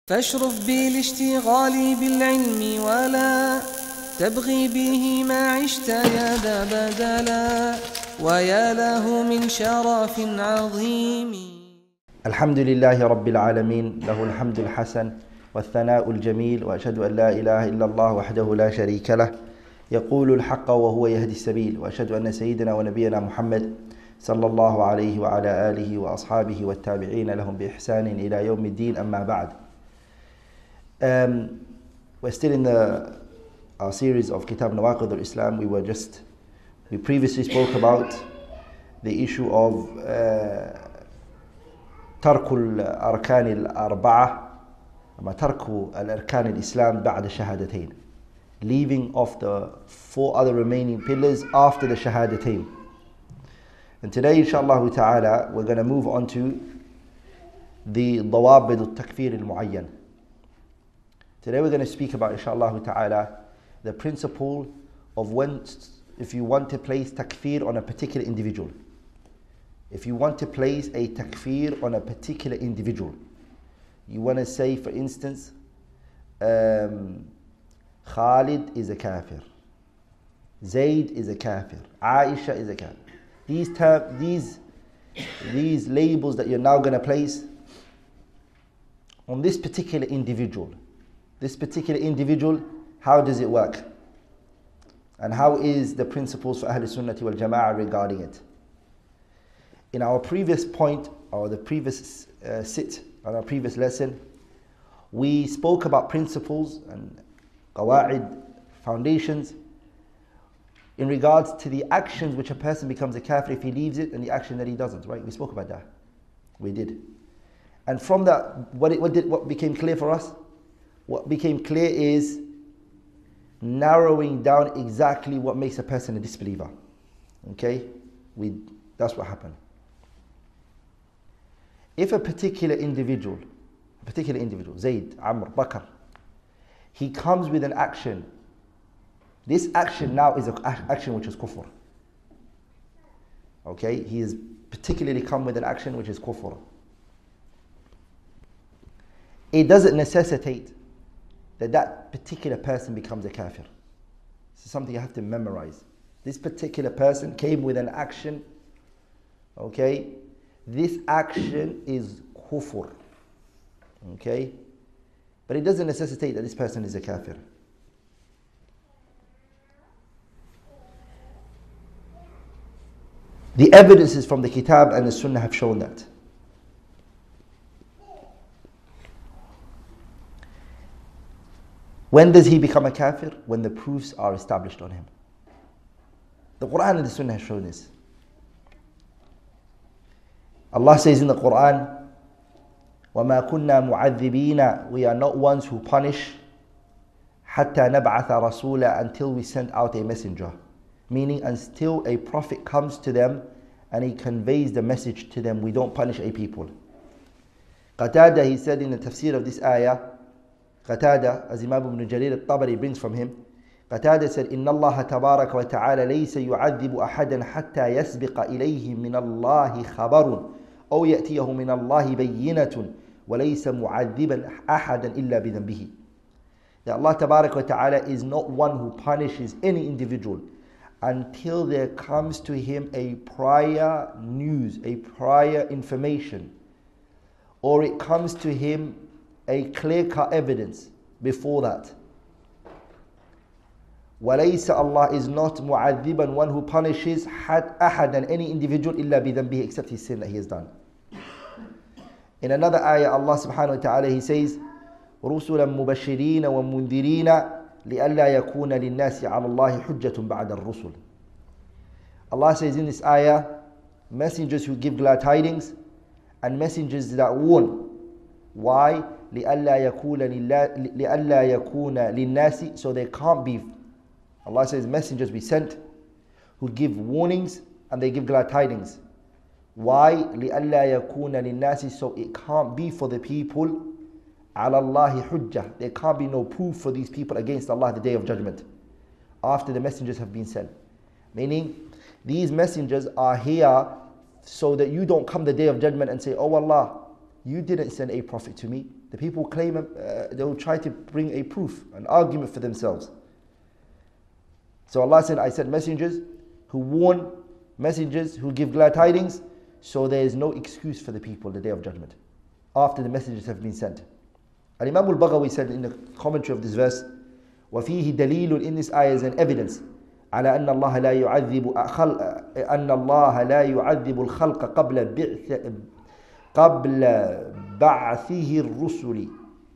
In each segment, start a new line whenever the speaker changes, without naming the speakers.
فاشرف بالاشتغال بالعلم ولا تبغي به ما عشت يا ذا بدلا ويا له من شرف عظيم.
الحمد لله رب العالمين، له الحمد الحسن والثناء الجميل، وأشهد أن لا إله إلا الله وحده لا شريك له يقول الحق وهو يهدي السبيل، وأشهد أن سيدنا ونبينا محمد صلى الله عليه وعلى آله وأصحابه والتابعين لهم بإحسان إلى يوم الدين. أما بعد. We're still in our series of Kitab Nawaqid al-Islam. We previously spoke about the issue of ترك الأركان الأربعة، ترك الأركان الإسلام بعد الشهادتين, leaving off the 4 other remaining pillars after the shahadatain. And today, inshallah ta'ala, we're going to move on to the ضوابط التكفير المعين. Today we're going to speak about, inshallah ta'ala, the principle of when, if you want to place takfir on a particular individual. If you want to place a takfir on a particular individual, you want to say, for instance, Khalid is a kafir, Zayd is a kafir, Aisha is a kafir. These labels that you're now going to place on this particular individual. This particular individual, how does it work? And how is the principles for Ahl Sunnati wal Jama'ah regarding it? In our previous point, or the previous sit, on our previous lesson, we spoke about principles and qawa'id, foundations, in regards to the actions which a person becomes a kafir if he leaves it, and the action that he doesn't, right? We spoke about that. We did. And from that, what became clear for us? What became clear is narrowing down exactly what makes a person a disbeliever. Okay? That's what happened. If a particular individual, Zayd, Amr, Bakr, he comes with an action, this action now is an action which is kufr. Okay? He has particularly come with an action which is kufr. It doesn't necessitate that particular person becomes a kafir. This is something you have to memorize. This particular person came with an action, okay? This action is kufr, okay? But it doesn't necessitate that this person is a kafir. The evidences from the Kitab and the Sunnah have shown that. When does he become a kafir? When the proofs are established on him. The Quran and the Sunnah have shown this. Allah says in the Quran, وَمَا كُنَّا مُعَذِّبِينَ, we are not ones who punish, حَتَّى نَبْعَثَ رَسُولًا, until we send out a messenger. Meaning, until a prophet comes to them and he conveys the message to them, we don't punish a people. Qatada, he said in the tafsir of this ayah, Qatada, as Imam ibn Jarir al-Tabari brings from him, Qatada said, إِنَّ اللَّهَ تَبَارَكَ وَتَعَالَى لَيْسَ يُعَذِّبُ أَحَدًا حَتَّى يَسْبِقَ إِلَيْهِ مِنَ اللَّهِ خَبَرٌ أو يأتيه من الله بينة وليس معذبا أحدا إلا بذنبه. That Allah Tabarak wa Ta'ala is not one who punishes any individual until there comes to him a prior news, a prior information, or it comes to him a clear-cut evidence before that. وَلَيْسَ, Allah is not مُعَذِّبًا, one who punishes أَحَدًا, any individual, إِلَّا بِذَنْبِهِ, except his sin that he has done. In another ayah, Allah subhanahu wa ta'ala, He says, رُسُلًا مُبَشِّرِينَ وَمُنذِرِينَ لِأَلَّا يَكُونَ لِلنَّاسِ عَلَى اللَّهِ حُجَّةٌ بَعْدَ الرُّسُلِ. Allah says in this ayah, messengers who give glad tidings and messengers that warn. Why? لِأَلَّا يَكُونَ لِلنَّاسِ, so there can't be. Allah says messengers we sent who give warnings and they give glad tidings. Why? لِأَلَّا يَكُونَ لِلنَّاسِ, so it can't be for the people عَلَى اللَّهِ حُجَّةٌ, there can't be no proof for these people against Allah the day of judgment after the messengers have been sent. Meaning, these messengers are here so that you don't come the day of judgment and say, oh Allah, you didn't send a prophet to me, The people claim, they will try to bring a proof, an argument for themselves. So Allah said, I sent messengers who warn, messengers who give glad tidings, so there is no excuse for the people the day of judgment, after the messengers have been sent. And Imam al-Baghawi said in the commentary of this verse, وَفِيهِ دَلِيلٌ, in this ayah is an evidence على أن الله لا يعذب الخلق قبل بعثه الرسل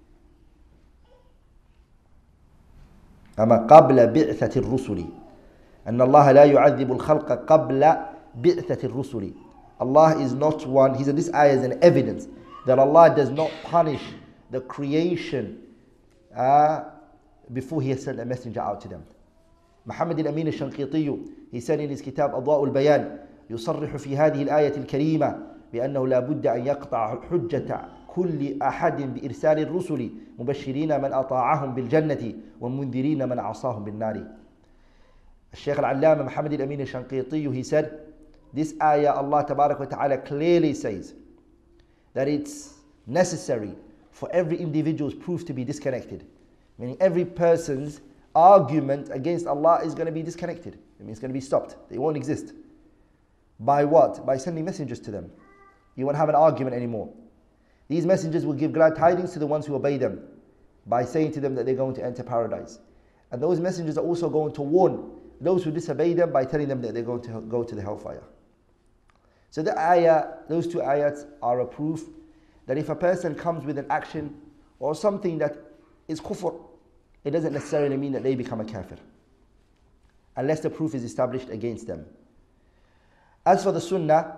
أما قبل بعثة الرسل أن الله لا يعذب الخلق قبل بعثة الرسل. Allah is not one, he said this ayah is an evidence that Allah does not punish the creation before he has sent a messenger out to them. محمد الأمين الشنقيطي, he said in his kitab أضواء البيان, يصرح في هذه الآية الكريمة بأنه لا بد أن يقطع حجة كل أحد بإرسال الرسل مبشرين من أطاعهم بالجنة ومنذرين من عصاهم بالنار. الشيخ العلامة محمد الأمين الشنقيطي, he said this ayah, Allah Tabarak wa Ta'ala clearly says that it's necessary for every individual's proof to be disconnected, meaning every person's argument against Allah is going to be disconnected. It means it's going to be stopped. They won't exist. By what? By sending messengers to them. You won't have an argument anymore. These messengers will give glad tidings to the ones who obey them by saying to them that they're going to enter paradise. And those messengers are also going to warn those who disobey them by telling them that they're going to go to the hellfire. So the ayah, those two ayats are a proof that if a person comes with an action or something that is kufr, it doesn't necessarily mean that they become a kafir, unless the proof is established against them. As for the sunnah,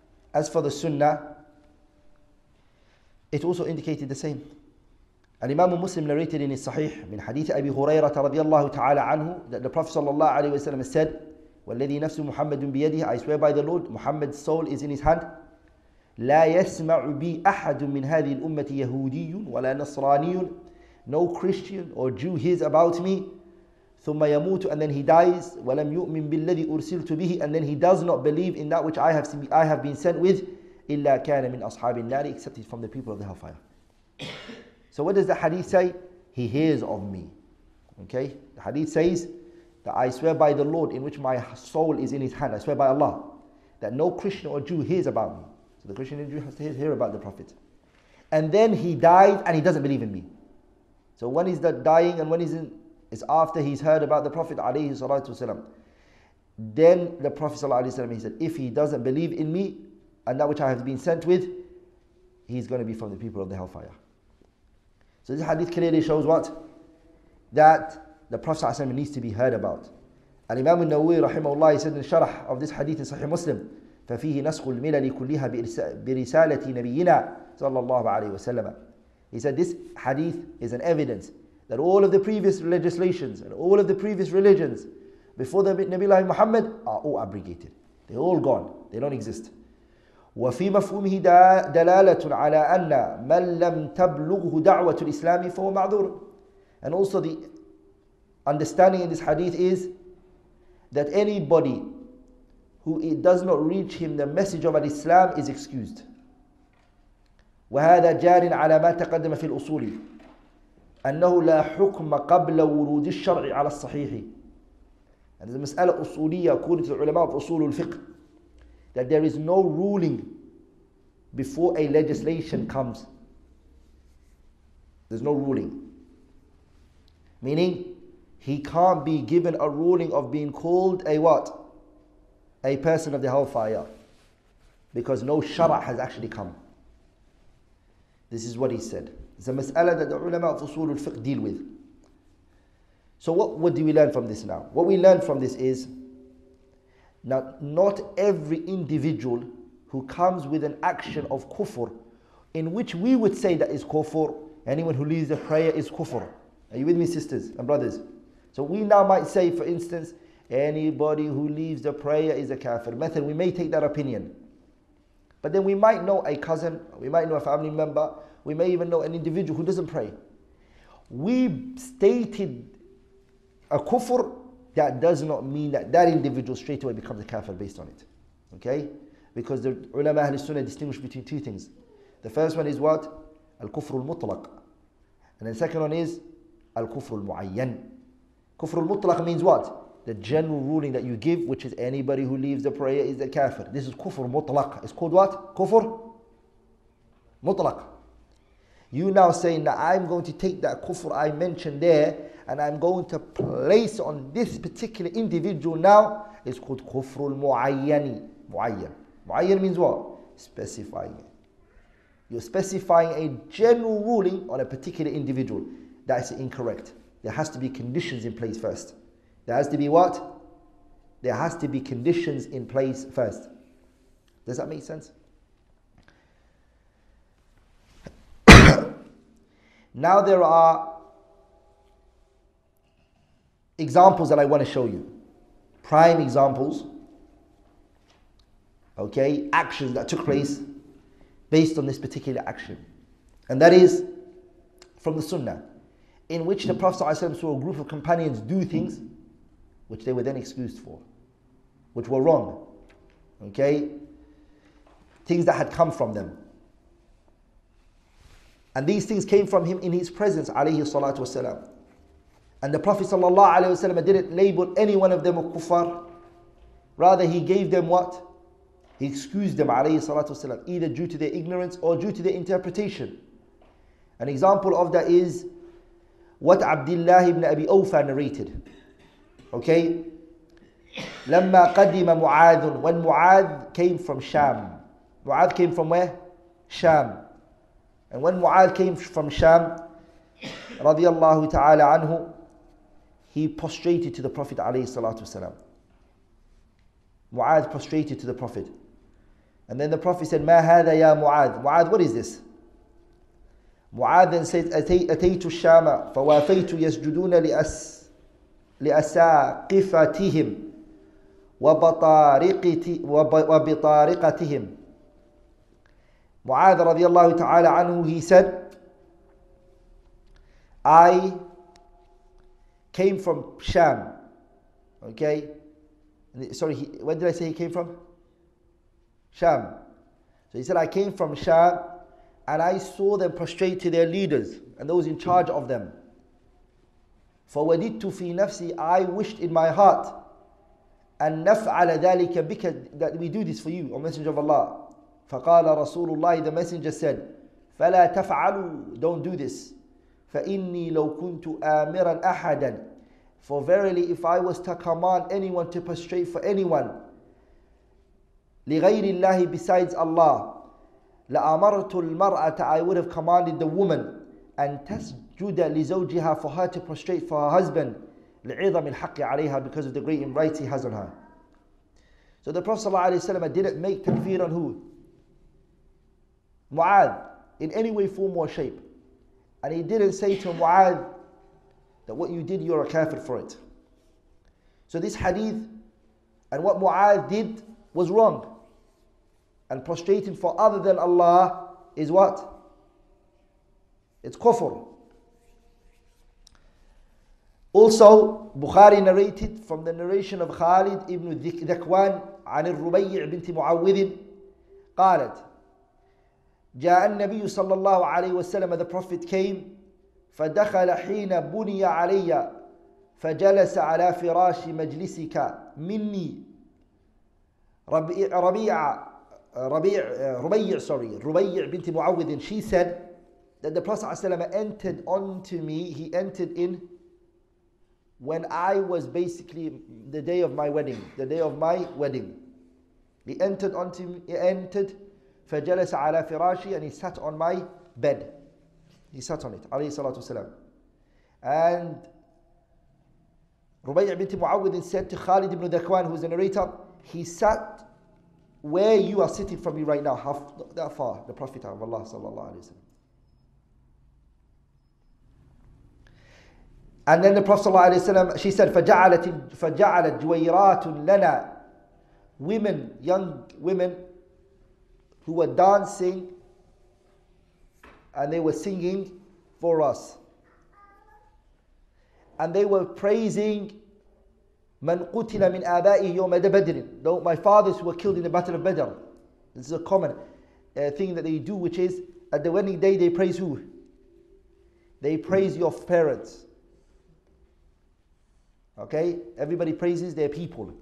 it also indicated the same. Al-Imam Muslim narrated in his Sahih min hadith Abi Hurairah radiyallahu ta'ala anhu that the Prophet sallallahu alayhi wa sallam said, وَالَّذِي نَفْسُ مُحَمَّدٌ بِيَدِهِ, I swear by the Lord, Muhammad's soul is in his hand. لا يسمع بي أحد من هذه الأمة يهودي ولا نصراني, no Christian or Jew hears about me, ثم يموت, and then he dies, وَلَمْ يُؤْمِن بِالَّذِي أُرْسِلْتُ بِهِ, and then he does not believe in that which I have been sent with, إِلَّا كَانَ مِنْ أَصْحَابِ النَّارِ, except he's from the people of the hellfire. So what does the hadith say? He hears of me. Okay? The hadith says that I swear by the Lord in which my soul is in his hand, I swear by Allah, that no Christian or Jew hears about me. So the Christian and Jew has to hear about the Prophet. And then he died and he doesn't believe in me. So when is that dying and when is it? It's after he's heard about the Prophet alayhi salatu wasalam. Then the Prophet sallallahu alayhi wasallam, he said, if he doesn't believe in me and that which I have been sent with, he's going to be from the people of the hellfire. So this hadith clearly shows what? That the Prophet ﷺ needs to be heard about. And Imam al-Nawawi rahimahullah, he said in the sharh of this hadith in Sahih Muslim, فَفِيهِ نَسْخُ الْمِلَلِ كُلِّهَا بِرِسَالَةِ نَبِيِّنَا صلى الله عليه وسلم. He said this hadith is an evidence that all of the previous legislations and all of the previous religions before the Nabi Muhammad are all abrogated. They're all gone. They don't exist. وفي مفهومه دلالة على أن من لم تبلغه دعوة الإسلام فهو معذور. And also the understanding in this hadith is that anybody who it does not reach him the message of Islam is excused. وهذا جار على ما تقدم في الأصول أنه لا حكم قبل ورود الشرع على الصحيح. And there's a مسألة أصولية according to the ulama of أصول الفقه, that there is no ruling before a legislation comes. There's no ruling. Meaning, he can't be given a ruling of being called a what? A person of the hellfire. Because no shara has actually come. This is what he said. It's a mas'ala that the ulama of usul al-fiqh deal with. So what do we learn from this now? What we learn from this is, now, not every individual who comes with an action of kufr, in which we would say that is kufr, anyone who leaves the prayer is kufr. Are you with me, sisters and brothers? So we now might say, for instance, anybody who leaves the prayer is a kafir. Method, we may take that opinion. But then we might know a cousin, we might know a family member, we may even know an individual who doesn't pray. We stated a kufr, that does not mean that that individual straight away becomes a kafir based on it. Okay? Because the ulama Ahl Sunnah distinguish between two things. The first one is what? Al-Kufr al-Mutlaq. And the second one is Al-Kufr al-Mu'ayyan. Kufr al-Mutlaq means what? The general ruling that you give, which is anybody who leaves the prayer is a kafir. This is Kufr Mutlaq. It's called what? Kufr Mutlaq. You now saying that I'm going to take that kufr I mentioned there and I'm going to place on this particular individual now. It's called Kufr al-Mu'ayyani. Mu'ayyan means what? Specifying it. You're specifying a general ruling on a particular individual. That is incorrect. There has to be conditions in place first. There has to be what? There has to be conditions in place first. Does that make sense? Now there are examples that I want to show you. Prime examples. Okay, actions that took place based on this particular action. And that is from the Sunnah, in which the Prophet ﷺ saw a group of companions do things which they were then excused for, which were wrong. Okay? Things that had come from them. And these things came from him in his presence, alayhi salatu wasalam. And the Prophet sallallahu alayhi wasallam didn't label any one of them a kuffar. Rather, he gave them what? He excused them, alayhi salatu wasalam, either due to their ignorance or due to their interpretation. An example of that is what Abdullah ibn Abi Awfa narrated. Okay? لما قدم معاذ, when Mu'adh came from Sham. Mu'adh came from where? Sham. And when Mu'adh came from Sham, radiyallahu ta'ala anhu, he prostrated to the Prophet alayhi salatu wasalam. Mu'adh prostrated to the Prophet. And then the Prophet said, ما هذا يا معاذ? Mu'adh, what is this? Mu'adh then said, أتيت الشام فوافيت يسجدون لأساقفتهم وبطارقتهم. Mu'adh radiallahu ta'ala anhu, he said, I came from Sham. Okay? Sorry, where did I say he came from? Sham. So he said, I came from Sham and I saw them prostrate to their leaders and those in charge of them. فَوَدِدْتُ فِي نَفْسِي, I wished in my heart, أَن نَفْعَلَ ذَلِكَ بِكَ, that we do this for you, O Messenger of Allah. فقال رسول الله, the messenger said, فلا تفعلوا, don't do this. فإني لو كنت آمرا أحدا, for verily if I was to command anyone to prostrate for anyone, لغير الله, besides Allah, لأمرت المرأة, I would have commanded the woman, أن تسجد لزوجها, for her to prostrate for her husband, لعظم الحق عليها, because of the great rights he has on her. So the Prophet ﷺ didn't make takfir on who? Mu'adh, in any way, form or shape. And he didn't say to Mu'adh that what you did, you're a kafir for it. So this hadith and what Mu'adh did was wrong. And prostrating for other than Allah is what? It's kufr. Also, Bukhari narrated from the narration of Khalid ibn Dhakwan عن الربيع بنت معوذ قالت جاء النبي صلى الله عليه وسلم, the Prophet came, فدخل حين بني علي فجلس على فراش مجلسك مني. ربيع بنت معوذ, she said that the Prophet ﷺ entered onto me, he entered in when I was basically the day of my wedding. He entered onto me, فَجَلَسَ عَلَى فِرَاشِي, and he sat on my bed. He sat on it, alayhi salatu wasalam. And Rubai' bint Mu'awwidh said to Khalid ibn Dhakwan, who is the narrator, he sat where you are sitting from me right now, not that far, the Prophet of Allah sallallahu alayhi wa sallam. And then the Prophet sallallahu alayhi wa sallam, she said, فَجَعَلَتْ جُوَيْرَاتٌ لَنَا, women, young women, who were dancing and they were singing for us. And they were praising مَنْ قُتِلَ مِنْ آبَائِهِ يَوْمَ بَدْرٍ, my fathers who were killed in the battle of Badr. This is a common thing that they do, which is at the wedding day, they praise who? They praise your parents. Okay? Everybody praises their people.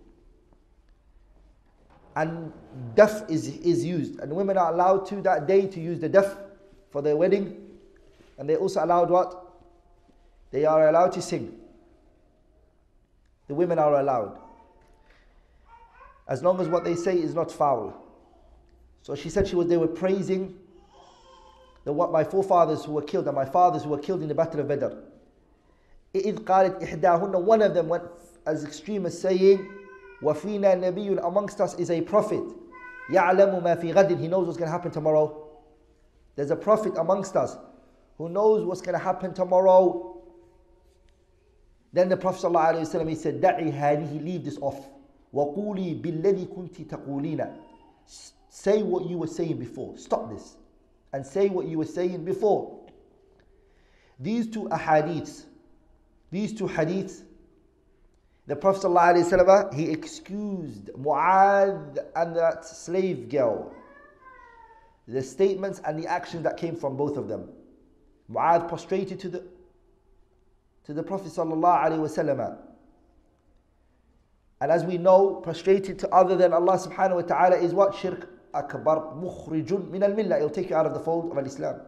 And daf is used. And women are allowed to that day to use the daf for their wedding. And they're also allowed what? They are allowed to sing. The women are allowed. As long as what they say is not foul. So she said they were praising my forefathers who were killed and my fathers who were killed in the Battle of Badr. إِذْ قَالَتْ إِحْدَاهُنَّ, one of them went as extreme as saying, وَفِينَا نَبِيٌّ, amongst us is a prophet. يَعْلَمُ مَا فِي غَدٍ, he knows what's going to happen tomorrow. There's a prophet amongst us who knows what's going to happen tomorrow. Then the Prophet ﷺ, he said, دَعِي هَذِهِ, leave this off. وَقُولِي بِالَّذِي كُنْتِ تَقُولِينَ, say what you were saying before. Stop this and say what you were saying before. These two hadiths, the Prophet ﷺ, he excused Mu'adh and that slave girl, the statements and the actions that came from both of them. Mu'adh prostrated to the Prophet ﷺ. And as we know, prostrated to other than Allah subhanahu wa ta'ala is what? Shirk akbar, mukhrijun min al-millah. It will take you out of the fold of Islam.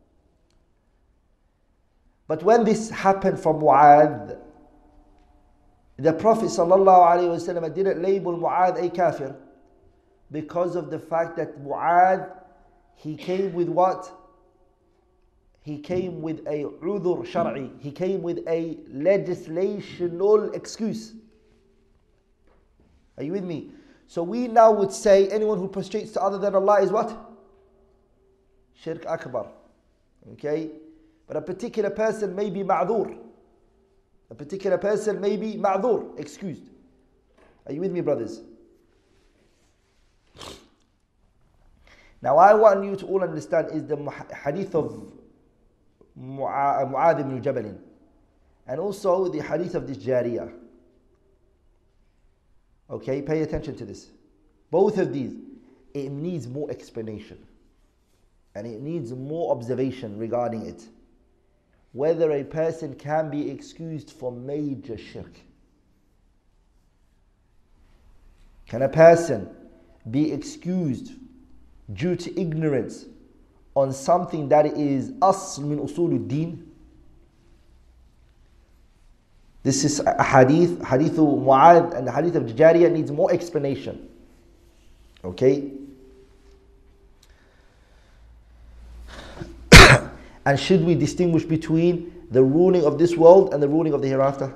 But when this happened from Mu'adh, the Prophet ﷺ didn't label Mu'adh a kafir because of the fact that Mu'adh, he came with what? He came with a udhur shar'i. He came with a legislational excuse. Are you with me? So we now would say anyone who prostrates to other than Allah is what? Shirk akbar. Okay? But a particular person may be ma'dhur. A particular person may be ma'dhur, excused. Are you with me, brothers? Now I want you to all understand is the hadith of Mu'adh ibn Jabal and also the hadith of this Jariyah. Okay, pay attention to this. Both of these, it needs more explanation. And it needs more observation regarding it. Whether a person can be excused for major shirk. Can a person be excused due to ignorance on something that is asl min usul ad-din? This is a hadith of Mu'adh and the hadith of Jariyah needs more explanation. Okay? And should we distinguish between the ruling of this world and the ruling of the hereafter?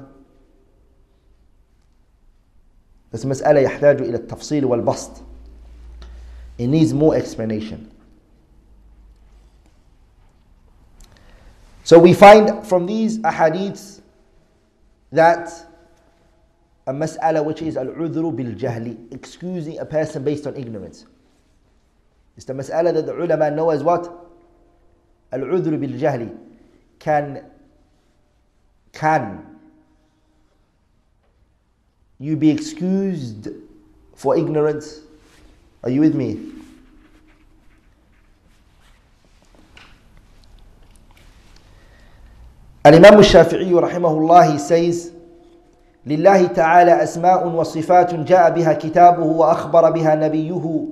This مسألة يحتاج إلى التفصيل والبسط. It needs more explanation. So we find from these ahadiths that a mas'ala which is al-udhru bil-jahli, excusing a person based on ignorance. It's the mas'ala that the ulama know as what? Al-udhru bil-jahli. Can you be excused for ignorance? Are you with me? Al-Imam al-Shafi'i rahimahullah, he says, لله تعالى أسماء وصفات جاء بها كتابه وأخبر بها نبيه.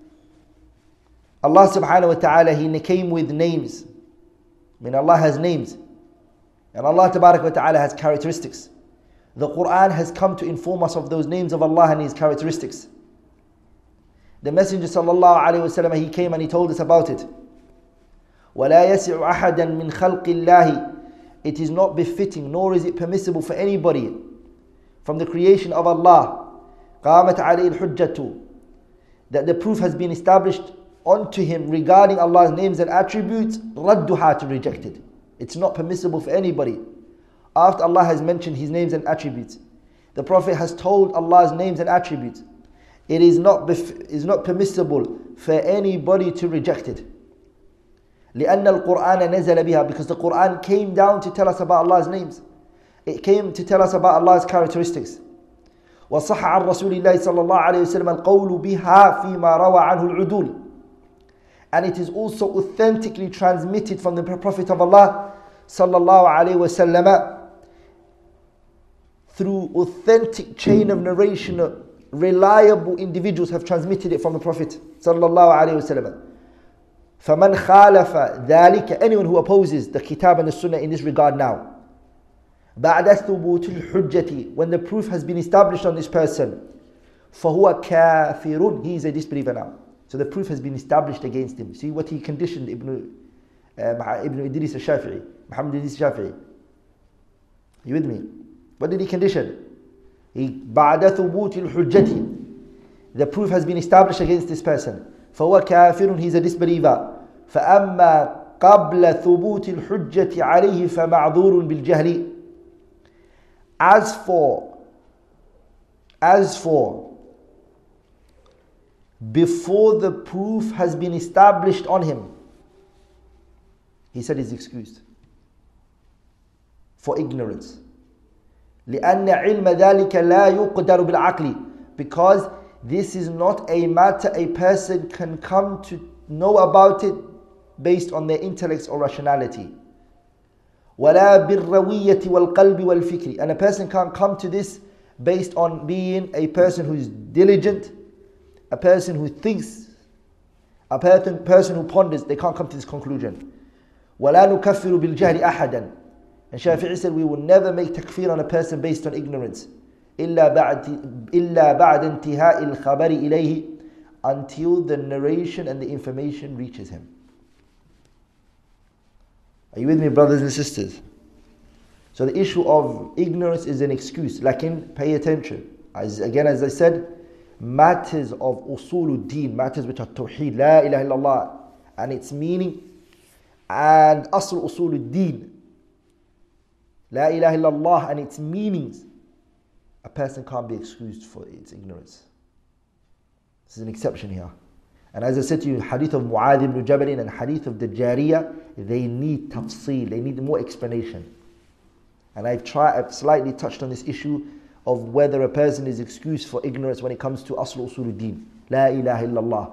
Allah subhanahu wa ta'ala, he came with names. I mean, Allah has names. And Allah tabarak wa ta'ala has characteristics. The Quran has come to inform us of those names of Allah and His characteristics. The Messenger sallallahu alayhi wa sallam, he came and he told us about it. وَلَا يَسِعُ أَحَدًا مِنْ خَلْقِ اللَّهِ. It is not befitting, nor is it permissible for anybody from the creation of Allah, قَامَتْ عَلَيْهِ الْحُجَّةُ, that the proof has been established onto him regarding Allah's names and attributes, رَدُّهَا, to reject it. It's not permissible for anybody. After Allah has mentioned His names and attributes, the Prophet has told Allah's names and attributes, it is not permissible for anybody to reject it. لأن القرآن نزل بها, because the Quran came down to tell us about Allah's names. It came to tell us about Allah's characteristics. وصح عن رسول الله صلى الله عليه وسلم القول بها فيما روى عنه العدول. and it is also authentically transmitted from the Prophet of Allah sallallahu alaihi wasallam through authentic chain of narration. Reliable individuals have transmitted it from the Prophet sallallahu alaihi wasallam. فَمَنْ خَالَفَ ذَلِكَ, anyone who opposes the Kitab and the Sunnah in this regard now, بَعْدَ ثُبُوتِ الْحُجَّةِ, when the proof has been established on this person, فَهُوَ كَافِرٌ, he is a disbeliever now. So the proof has been established against him. See what he conditioned Ibn Idris al-Shafi'i, Muhammad Idris al-Shafi'i. You with me? What did he condition? بَعْدَ ثُبُوتِ الْحُجَّةِ, the proof has been established against this person. فَهُوَ كَافِرٌ, he is a disbeliever. فَأَمَّا قَبْلَ ثُبُوتِ الْحُجَّةِ عَلَيْهِ فَمَعْذُورٌ بِالْجَهْلِ. As for before the proof has been established on him, he said he's excused for ignorance. لأن علم ذلك لا يقدر بالعقل, because this is not a matter a person can come to know about it based on their intellects or rationality. ولا بالروية والقلب والفكر, and a person can't come to this based on being a person who is diligent, a person who thinks, a person who ponders. They can't come to this conclusion. ولا نكفر بالجهل أحدا, and Shafi'i said we will never make takfir on a person based on ignorance إلا بعد انتهاء الخبر إليه, until the narration and the information reaches him. Are you with me, brothers and sisters? So the issue of ignorance is an excuse. Lakin, pay attention. As I said, matters of usuluddin, matters which are tawheed, la ilaha illallah, and its meaning, and asl usuluddin, la ilaha illallah, and its meanings, a person can't be excused for its ignorance. This is an exception here. And as I said to you, hadith of Mu'adh ibn Jabal and hadith of the Jariyah, they need tafsil, they need more explanation. And I've slightly touched on this issue of whether a person is excused for ignorance when it comes to asl usuluddin, la ilaha illallah.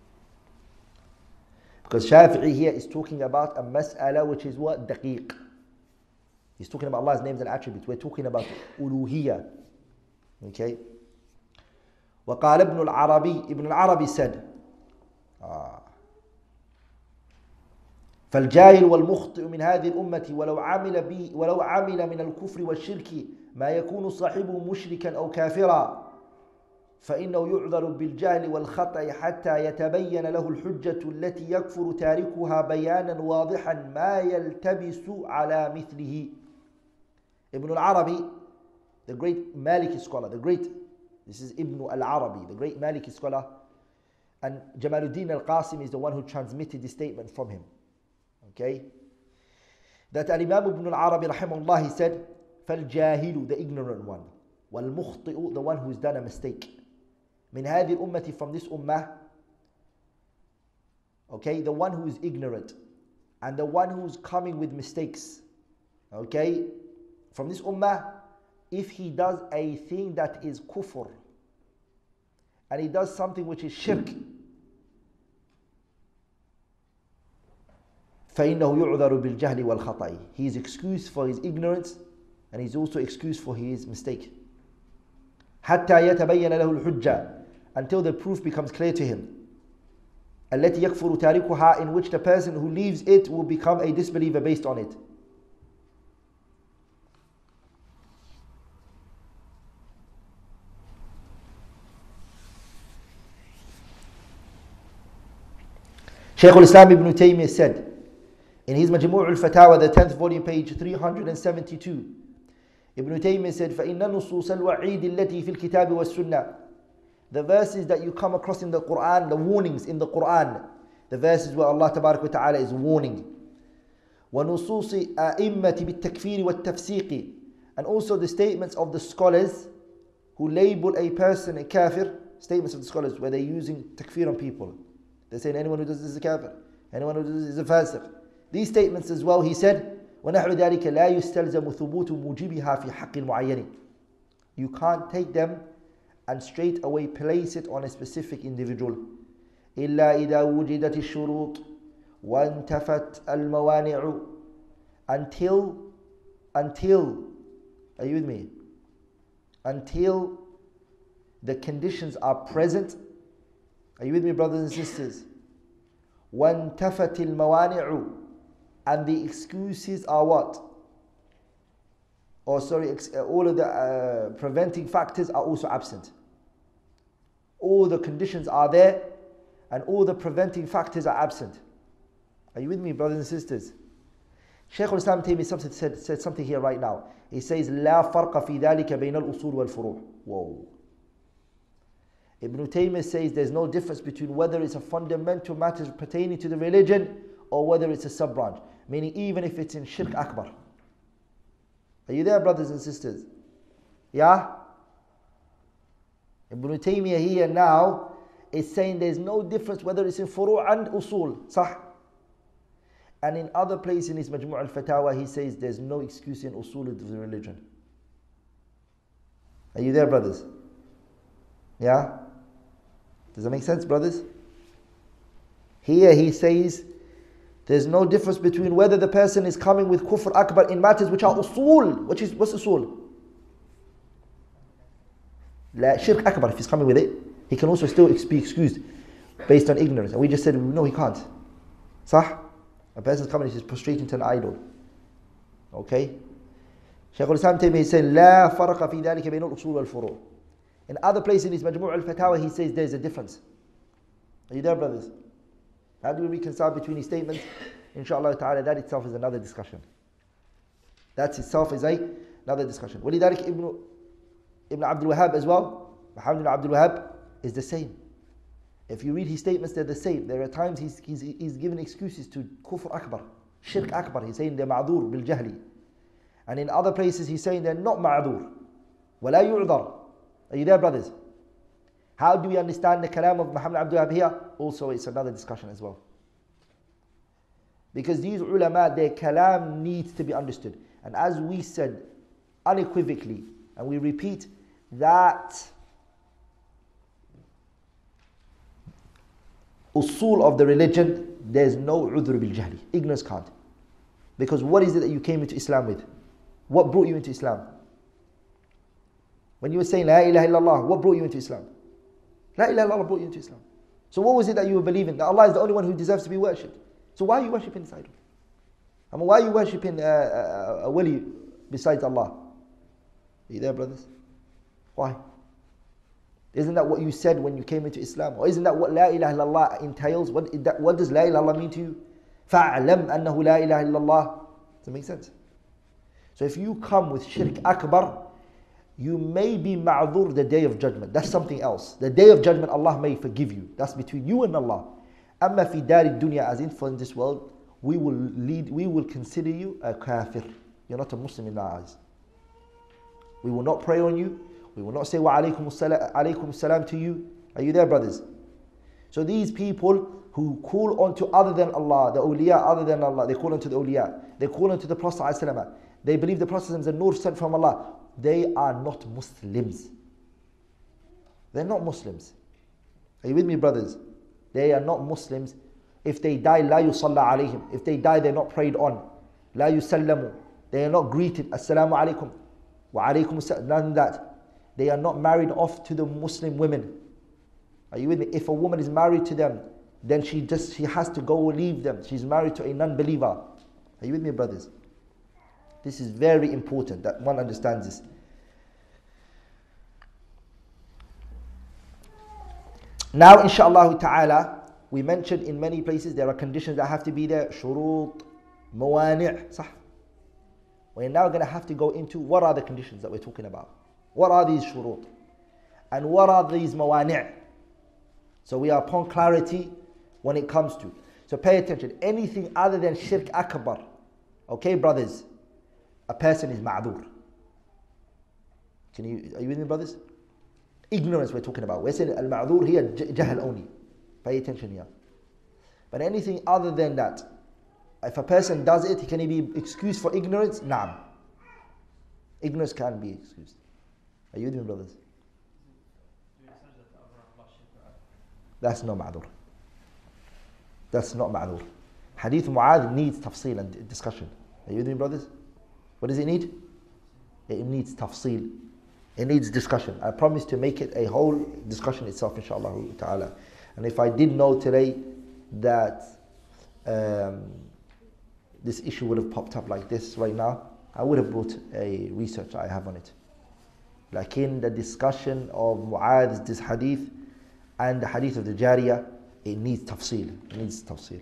Because Shafi'i here is talking about a mas'ala which is what? Daqiq. He's talking about Allah's names and attributes. We're talking about uluhiyya. Okay? وقال ابن العربي, Ibn al-Arabi said, فالجاهل والمخطئ من هذه الأمة ولو عمل من الكفر والشرك ما يكون صاحبه مشركا أو كافرا فإنه يعذر بالجهل والخطأ حتى يتبين له الحجة التي يكفر تاركها بيانا واضحا ما يلتبس على مثله. Ibn al-Arabi, the great Maliki scholar, this is Ibn al-Arabi, the great Maliki scholar, and Jamaluddin al-Qasim is the one who transmitted this statement from him. Okay? That Al-Imam Ibn al-Arabi rahimahullah, he said, فَالْجَاهِلُ, the ignorant one, وَالْمُخْطِئُ, the one who's done a mistake, مِنْ هَذِي الْأُمَّةِ, from this ummah, okay, the one who is ignorant, and the one who's coming with mistakes, okay, from this ummah, if he does a thing that is kufr, and he does something which is shirk, فَإِنَّهُ يُعْذَرُ بِالْجَهْلِ وَالْخَطَئِ, he is excused for his ignorance, and he's also excused for his mistake. حَتَّى يَتَبَيَّنَ لَهُ الْحُجَّةِ, until the proof becomes clear to him. الَّتِي يَكْفُرُ تَارِكُهَا, in which the person who leaves it will become a disbeliever based on it. Shaykh al-Islam ibn Taymiyyah said in his Majmu' al-Fatawa, the 10th volume, page 372, Ibn Taymiyyah said, فَإِنَّ نُصُوصَ الْوَعِيدِ الَّتِي فِي الْكِتَابِ وَالسُّنَّةِ, the verses that you come across in the Quran, the warnings in the Quran, the verses where Allah Tabarak wa Ta'ala is warning, وَنُصُوصِ أَئِمَّةِ بِالتَّكْفِيرِ وَالتَّفْسِيقِ, and also the statements of the scholars who label a person a kafir, statements of the scholars where they're using takfir on people. They're saying anyone who does this is a kafir, anyone who does this is a fasiq. These statements as well, he said, وَنَحْوِ ذَلِكَ لَا يُسْتَلْزَمُ ثُبُوتُ مُوجِبِهَا فِي حَقٍّ مُعَيَّنٍ. You can't take them and straight away place it on a specific individual. إلا إذا وجدت الشروط وانتفت الموانع until are you with me? Until the conditions are present. Are you with me, brothers and sisters? وانتفت الموانع, and the excuses are what? Or sorry, all of the preventing factors are also absent. All the conditions are there and all the preventing factors are absent. Are you with me, brothers and sisters? Shaykh al-Islam Taymiyyah said something here right now. He says, لا فرق في ذلك بين الأصول والفروع. Whoa. Ibn Taymiyyah says there's no difference between whether it's a fundamental matter pertaining to the religion or whether it's a sub-branch. Meaning even if it's in Shirk Akbar. Are you there, brothers and sisters? Yeah? Ibn Taymiyyah here now is saying there's no difference whether it's in furu' and usul. Sah? And in other places in his Majmu' al-Fatawa, he says there's no excuse in usul of the religion. Are you there, brothers? Yeah? Does that make sense, brothers? Here he says there's no difference between whether the person is coming with kufr akbar in matters which are usul. What's usul? La shirk akbar, if he's coming with it, he can also still be excused based on ignorance. And we just said, no, he can't. Sah? A person's coming, he's prostrating to an idol. Okay? Shaykh al-Islam Taymiyyah is saying, لا فرق في ذلك بين الأصول والفروع. In other places in his Majmu' al-Fatawa, he says there's a difference. Are you there, brothers? How do we reconcile between his statements? Inshallah ta'ala, that itself is another discussion. That itself is another discussion. ولذلك Ibn Abdul Wahhab as well, Muhammad ibn Abdul Wahhab, is the same. If you read his statements, they're the same. There are times he's given excuses to kufr akbar, shirk akbar. He's saying they're ma'dur bil jahli. And in other places he's saying they're not ma'dur. وَلَا يُعْذَرْ. Are you there, brothers? How do we understand the kalam of Muhammad Abdul Wahhab here? Also, it's another discussion as well. Because these ulama, their kalam needs to be understood. And as we said unequivocally, and we repeat, that usul of the religion, there's no udhr bil jahli. Ignorance can't. Because what is it that you came into Islam with? What brought you into Islam? When you were saying La ilaha illallah, what brought you into Islam? La ilaha illallah brought you into Islam. So what was it that you were believing? That Allah is the only one who deserves to be worshipped. So why are you worshipping this idol? I mean, why are you worshipping a wali besides Allah? Are you there, brothers? Why? Isn't that what you said when you came into Islam? Or isn't that what La ilaha illallah entails? What does La ilaha illallah mean to you? فَاعْلَمْ أَنَّهُ لَا إِلَهَ إِلَّا اللَّهِ. Does that make sense? So if you come with shirk akbar, you may be ma'dhur the day of judgment. That's something else. The day of judgment, Allah may forgive you. That's between you and Allah. Amma fi dari dunya, as in for in this world, we will consider you a kafir. You're not a Muslim in our eyes. We will not pray on you. We will not say wa alaykum salam to you. Are you there, brothers? So these people who call on to other than Allah, the awliya other than Allah, they call on to the awliya, they call on to the Prophet ﷺ, they believe the Prophet is a nur sent from Allah. They are not Muslims. They're not Muslims. Are you with me, brothers? They are not Muslims. If they die, la yusalla alayhim. If they die, they're not prayed on. La yusallamu. They are not greeted. Assalamu alaikum. Wa alaikum assalam. None of that. They are not married off to the Muslim women. Are you with me? If a woman is married to them, then she has to go leave them. She's married to a non-believer. Are you with me, brothers? This is very important that one understands this. Now, inshallah ta'ala, we mentioned in many places there are conditions that have to be there. Shurut, mawani', sah. We're now going to have to go into what are the conditions that we're talking about. What are these shurut? And what are these mawani'? So we are upon clarity when it comes to. So pay attention. Anything other than shirk akbar. Okay, brothers? A person is ma'dur. Are you with me, brothers? Ignorance we're talking about. We're saying al-ma'dur here, jahl only. Pay attention here. But anything other than that, if a person does it, can he be excused for ignorance? Naam. Ignorance can be excused. Are you with me, brothers? That's no ma'dur. That's not ma'dhur. Hadith Mu'adh needs tafsil and discussion. Are you with me, brothers? What does it need? It needs tafsil. It needs discussion. I promise to make it a whole discussion itself, inshallah ta'ala. And if I did know today that this issue would have popped up like this right now, I would have brought a research I have on it. Like in the discussion of Mu'adh's this hadith and the hadith of the Jariyah, it needs tafsil. It needs tafsil.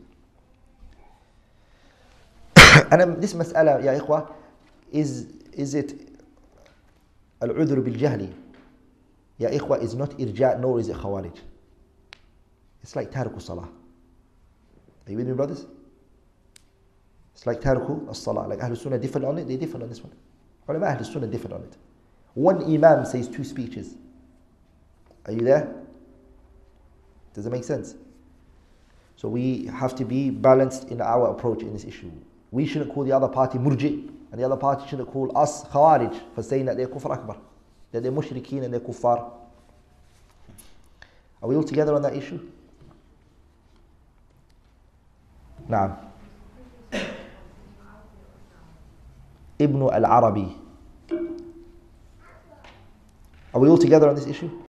And this mas'ala, ya ikhwa, is it al-udhr bil-jahli? Ya ikhwa, is not irja' nor is it khawarij. It's like tariku salah. Are you with me, brothers? It's like tariku as-salah. Like Ahlul Sunnah different on it, they different on this one. Ulama Ahlul Sunnah different on it. One imam says two speeches. Are you there? Does it make sense? So we have to be balanced in our approach in this issue. We shouldn't call the other party murji, and the other party shouldn't call us khawarij for saying that they're kufr akbar, that they're mushrikeen and they're kuffar. Are we all together on that issue? Naam. Ibn al-Arabi. Are we all together on this issue?